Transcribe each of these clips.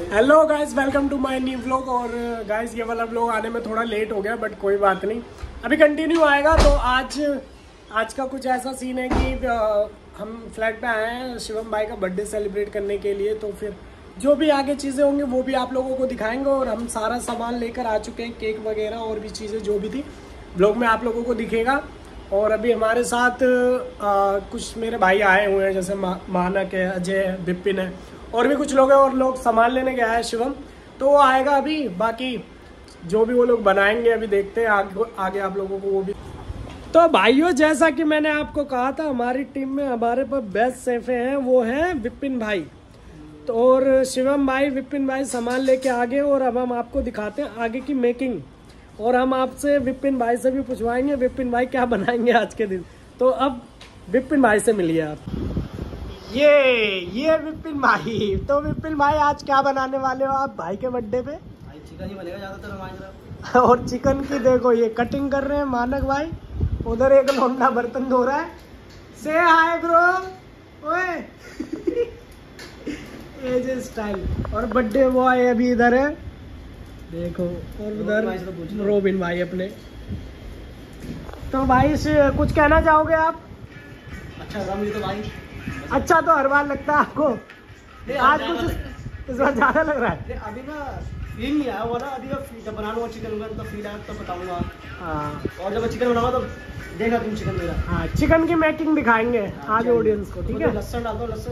Hello guys, welcome to my new vlog. और guys ये वाला व्लॉग आने में थोड़ा लेट हो गया, बट कोई बात नहीं, अभी कंटिन्यू आएगा। तो आज का कुछ ऐसा सीन है कि हम फ्लैट पे आए हैं शिवम भाई का बर्थडे सेलिब्रेट करने के लिए। तो फिर जो भी आगे चीज़ें होंगी वो भी आप लोगों को दिखाएंगे। और हम सारा सामान लेकर आ चुके हैं, केक वगैरह और भी चीज़ें जो भी थी व्लॉग में आप लोगों को दिखेगा। और अभी हमारे साथ कुछ मेरे भाई आए हुए हैं, जैसे मानक है, अजय, विपिन है, और भी कुछ लोग हैं। और लोग सामान लेने गया है शिवम, तो वो आएगा अभी। बाकी जो भी वो लोग बनाएंगे अभी देखते हैं आगे आप लोगों को वो भी। तो भाइयों, जैसा कि मैंने आपको कहा था, हमारी टीम में हमारे पास बेस्ट शेफ हैं, वो हैं विपिन भाई। तो और शिवम भाई, विपिन भाई सामान लेके आ गए। और अब हम आपको दिखाते हैं आगे की मेकिंग। और हम आपसे विपिन भाई से भी पूछवाएंगे विपिन भाई क्या बनाएंगे आज के दिन। तो अब विपिन भाई से मिलिए आप। ये विपिन भाई। तो विपिन भाई आज क्या बनाने वाले हो आप भाई के बर्थडे पे? भाई चिकन ही बनेगा ज्यादातर हमारी तरफ। और चिकन की देखो ये कटिंग कर रहे हैं मानक भाई। उधर एक लौंडा बर्तन धो रहा है। से हाय ब्रो। ओए एजे स्टाइल। और बर्थडे बॉय अभी इधर है देखो। और उधर रोबिन भाई अपने। तो भाई से कुछ कहना चाहोगे आप? अच्छा लगा मुझे तो भाई। अच्छा तो हर बार लगता है आपको? आज कुछ इस बार ज्यादा लग रहा है। अभी ना फील नहीं आया हुआ ना, अभी जब बना लूँगा चिकन का तो फील आया तब बताऊंगा। हाँ, और जब मैं चिकन बनाऊंगा तो देखा तुम चिकन मेरा। हाँ, चिकन की मेकिंग दिखाएंगे आज ऑडियंस को, ठीक है? लहसुन डाल दो, लहसुन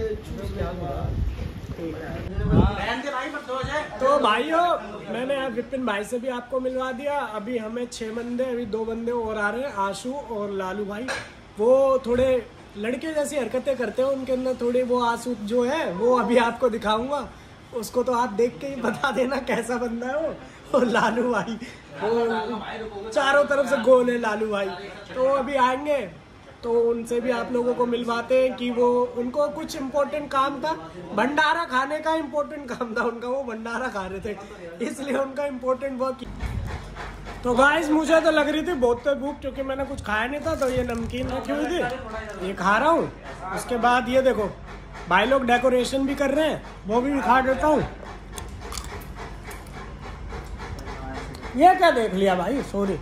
तो भाइयों, मैंने विपिन भाई से भी आपको मिलवा दिया। अभी हमें 6 बंदे, अभी 2 बंदे और आ रहे हैं, आशु और लालू भाई। वो थोड़े लड़के जैसी हरकतें करते हैं, उनके अंदर थोड़ी वो आशु जो है वो अभी आपको दिखाऊंगा। उसको तो आप देख के ही बता देना कैसा बंदा है वो। और लालू भाई वो चारों तरफ से गोल है लालू भाई। तो अभी आएंगे तो उनसे भी आप लोगों को मिलवाते हैं कि वो उनको कुछ इम्पोर्टेंट काम था, भंडारा खाने का इम्पोर्टेंट काम था उनका। वो भंडारा खा रहे थे, इसलिए उनका इम्पोर्टेंट वर्क। तो गाइस मुझे तो लग रही थी बहुत भूख, क्योंकि मैंने कुछ खाया नहीं था। तो ये नमकीन रखी हुई थी, ये खा रहा हूँ। उसके बाद ये देखो भाई लोग डेकोरेशन भी कर रहे हैं, वो भी दिखा देता हूँ। ये क्या देख लिया भाई, सॉरी।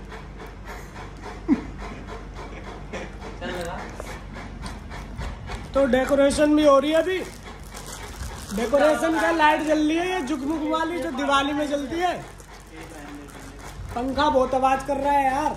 तो डेकोरेशन भी हो रही है अभी। डेकोरेशन का लाइट जल रही है, ये जुगमुग वाली जो दिवाली में जलती है। पंखा बहुत आवाज कर रहा है यार।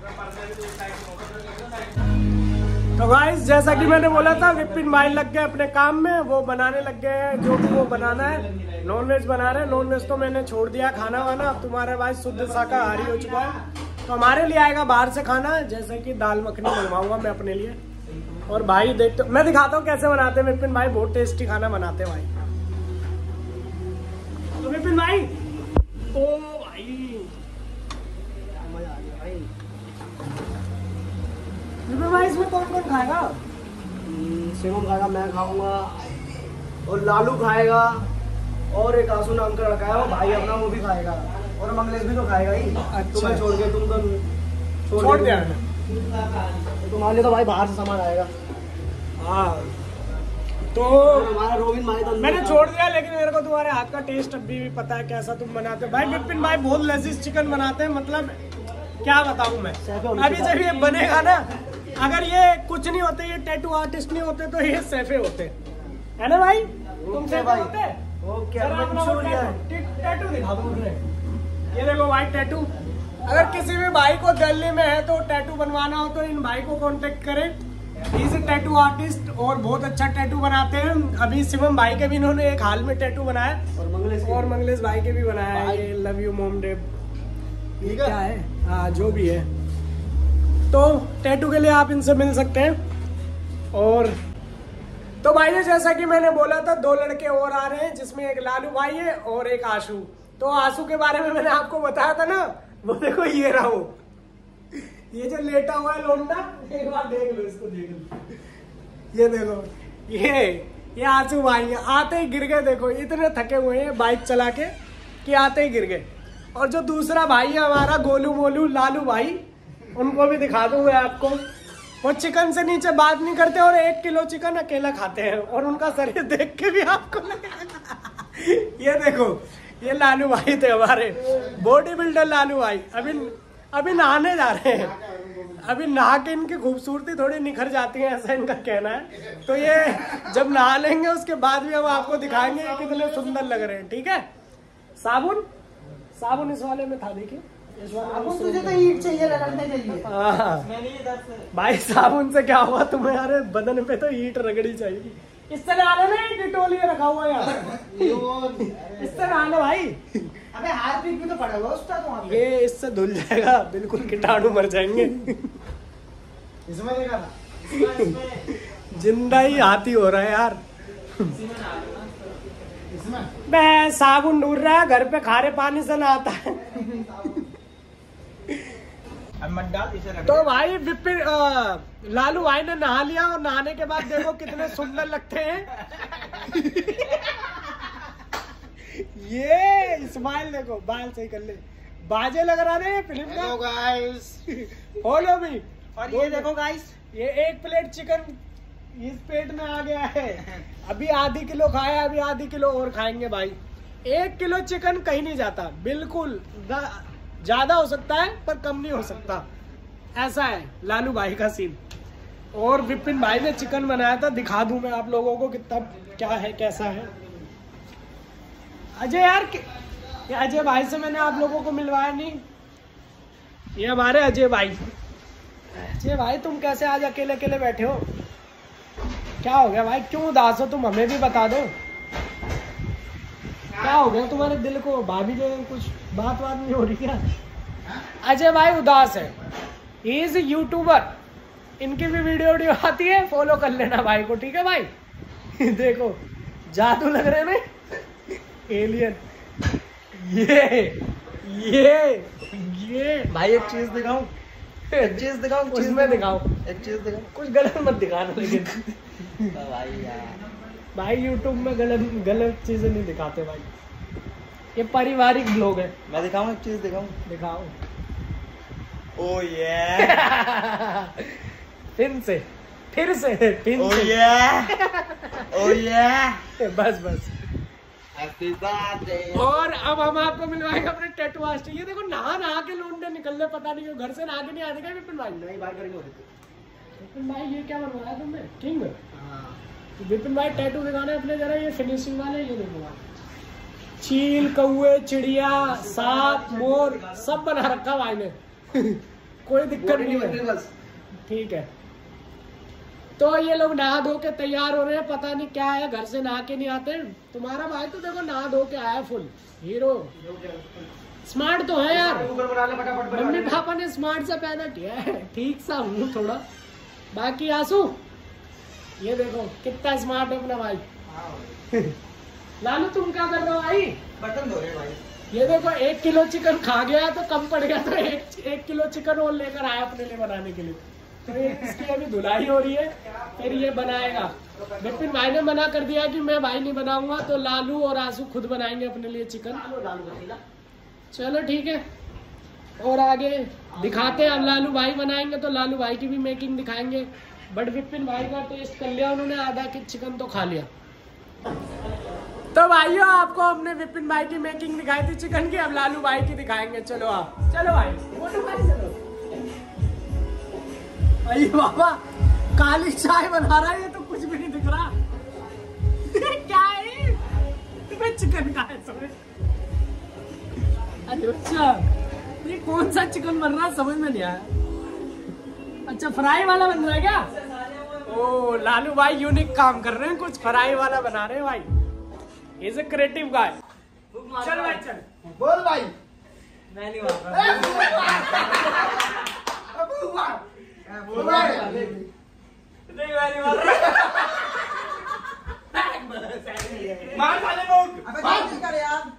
तो गाइस जैसा कि मैंने बोला था, विपिन भाई लग गए अपने काम में, वो बनाने लग गए हैं जो भी वो बनाना है। नॉनवेज बना रहे हैं। नॉनवेज तो मैंने छोड़ दिया खाना वाना। अब तुम्हारा भाई शुद्ध शाकाहारी हो चुका है। तो हमारे लिए आएगा बाहर से खाना, जैसे कि दाल मखनी मंगवाऊंगा मैं अपने लिए। और भाई देखते, मैं दिखाता हूँ कैसे बनाते हैं विपिन भाई। बहुत टेस्टी खाना बनाते हैं भाई। तो विपिन भाई, ओ भाई मजा आ गया भाई। विपिन भाई इसमें कौन कौन खाएगा? शिवम खाएगा, मैं खाऊंगा, और लालू खाएगा, और एक आंसू नाम का लड़का है वो भाई अपना, वो भी खाएगा, और मंगलेश भी तो खाएगा ही। अच्छा। तुम्हें छोड़ के, तुम तो छोड़ दिया। तुम्हारे लिए तो भाई बाहर से सामान आएगा। हाँ, तो हमारा रोबिन भाई तो मैंने छोड़ दिया, लेकिन मेरे को तुम्हारे हाथ का टेस्ट अभी भी पता है कैसा तुम बनाते हो भाई। विपिन भाई बहुत लजीज चिकन बनाते हैं, मतलब क्या बताऊं मैं। अभी जब ये बनेगा ना, अगर ये कुछ नहीं होते, ये टैटू आर्टिस्ट नहीं होते, तो ये सेफे होते, है ना भाई? तुम सेफे होते? टैटू दिखा दो मुझे। ये देखो भाई टैटू। अगर किसी भी भाई को दिल्ली में है तो टैटू बनवाना हो तो इन भाई को कांटेक्ट करें। इज टैटू आर्टिस्ट और बहुत अच्छा टैटू बनाते हैं। अभी शिवम भाई के भी इन्होंने एक हाल में टैटू बनाया, और मंगलेश भाई के भी बनाया है। ये लव यू मोम डेव, ये क्या है? हाँ, जो भी है। तो टैटू के लिए आप इनसे मिल सकते हैं। और तो भाई जैसा कि मैंने बोला था, 2 लड़के और आ रहे हैं, जिसमें एक लालू भाई है और एक आशु। तो आशु के बारे में मैंने आपको बताया था ना, वो देखो ये रहा वो, ये जो लेटा हुआ है लौंडा, एक बार देख लो इसको, देख लो। ये देखो, ये आशु भाई है। आते ही गिर गए, देखो इतने थके हुए हैं बाइक चला के कि आते ही गिर गए। और जो दूसरा भाई है हमारा गोलू मोलू लालू भाई, उनको भी दिखा दूंगा आपको। वो चिकन से नीचे बात नहीं करते और 1 किलो चिकन अकेला खाते हैं। और उनका शरीर देख के भी आपको लगेगा ये देखो, ये लालू भाई थे हमारे, बॉडी बिल्डर लालू भाई। अभी नहाने जा रहे हैं। अभी नहा के इनकी खूबसूरती थोड़ी निखर जाती है, ऐसा इनका कहना है। तो ये जब नहा लेंगे उसके बाद भी हम आपको दिखाएंगे कितने सुंदर लग रहे हैं। ठीक है, साबुन इस वाले में था, देखिए इस वाले में। तुझे तो ईंट चाहिए, रगड़ने चाहिए। भाई साबुन से क्या हुआ तुम्हें? अरे बदन पे तो ईंट रगड़ी चाहिए। इससे नहाने में डिटोल ये रखा हुआ यार, इससे नहाने भाई। अबे हाथ पीट भी तो पड़ा हुआ उसका तो वहाँ पे। ये इससे धुल जाएगा, बिल्कुल कीटाणु मर जाएंगे। इसमें देखा था, जिंदा ही हाथी हो रहा है यार। इसमें बे साबुन ढूंढ रहा है, घर पे खारे पानी से नहाता है। तो भाई विपिन लालू भाई ने नहा लिया, और नहाने के बाद देखो कितने सुंदर लगते हैं। ये स्माइल देखो, बाल सही कर ले, बाजे लग रहा है फिल्म का। Guys follow me. और ये देखो गाइस, ये 1 प्लेट चिकन इस पेट में आ गया है। अभी आधी किलो खाया, अभी आधी किलो और खाएंगे भाई। 1 किलो चिकन कहीं नहीं जाता, बिल्कुल ज्यादा हो सकता है पर कम नहीं हो सकता, ऐसा है लालू भाई का सीन। और विपिन भाई ने चिकन बनाया था, दिखा दूं मैं आप लोगों को कितना क्या है कैसा है। अजय यार, ये अजय भाई से मैंने आप लोगों को मिलवाया नहीं, ये हमारे अजय भाई। अजय भाई तुम कैसे आज अकेले अकेले बैठे हो? क्या हो गया भाई, क्यों उदास हो तुम? हमें भी बता दो क्या हो गया तुम्हारे दिल को? भाभी जो कुछ बात नहीं हो रही क्या? अजय भाई उदास है, ही इज यूट्यूबर, इनकी भी वीडियो आती है, फॉलो कर लेना भाई को। ठीक है भाई। देखो जादू लग रहे हैं, एलियन। ये भाई एक चीज दिखाऊं, एक चीज दिखाऊं, उसमें दिखाओ, एक चीज दिखाऊं। कुछ गलत मत दिखाना लेकिन। भाई यार, भाई यूट्यूब में गलत चीजें नहीं दिखाते भाई, ये पारिवारिक ब्लॉग है। मैं दिखाऊं, एक चीज दिखाऊं, दिखाओ। ओ ये फिर से ओ ये बस। और अब हम आपको मिलवाएंगे अपने टैटू आर्टिस्ट। ये देखो नहा के लौंडे निकल रहे, पता नहीं क्यों घर से नहा के नहीं आते क्या विपिन भाई? नहीं बाहर करेंगे। विपिन भाई ये क्या बनवाया तुमने? किंग। विपिन भाई टैटू दिखाना है अपने जरा, ये फिनिशिंग वाले। ये देखो चील, कौए, चिड़िया, सांप, मोर सब बना रखा भाई ने। कोई दिक्कत नहीं है, ठीक है। तो ये लोग नहा धो के तैयार हो रहे हैं, पता नहीं क्या है, घर से नहा के नहीं आते। तुम्हारा भाई तो देखो नहा धो के आया, फुल हीरो। स्मार्ट तो है यार, मम्मी पापा ने स्मार्ट सा पैदा किया है, ठीक सा हूँ थोड़ा। बाकी आंसू ये देखो कितना स्मार्ट है अपना भाई। लालू तुम क्या कर रहे हो भाई? बर्तन धो रहे भाई। ये देखो 1 किलो चिकन खा गया तो कम पड़ गया, तो 1 किलो चिकन और लेकर आया अपने लिए बनाने के लिए। तो इसकी अभी धुलाई हो रही है, फिर ये बनाएगा। विपिन भाई ने मना कर दिया कि मैं भाई नहीं बनाऊंगा, तो लालू और आंसू खुद बनाएंगे अपने लिए चिकन। चलो ठीक है, और आगे दिखाते हैं। अब लालू भाई बनाएंगे तो लालू भाई की भी मेकिंग दिखाएंगे। बट विपिन भाई का टेस्ट कर लिया उन्होंने, आधा की चिकन तो खा लिया। तो भाइयों आपको हमने विपिन भाई की मेकिंग दिखाई थी चिकन की, अब लालू भाई की दिखाएंगे। चलो आप, चलो भाई, चलो। अरे बाबा काली चाय बना रहा है, ये तो कुछ भी नहीं दिख रहा। क्या है? तुम्हें चिकन का है समझ? अरे अच्छा, ये कौन सा चिकन बन रहा है समझ में नहीं आया। अच्छा फ्राई वाला बन रहा है क्या? ओ लालू भाई यूनिक काम कर रहे हैं, कुछ फ्राई वाला बना रहे हैं भाई। Is a creative guy. चल भाई चल, बोल भाई। मैं नहीं मार साले लोग, बात नहीं कर यार।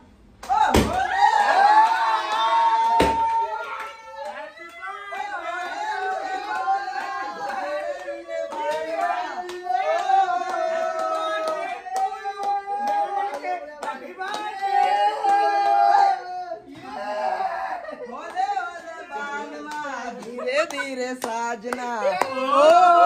धीरे धीरे साजना, ओ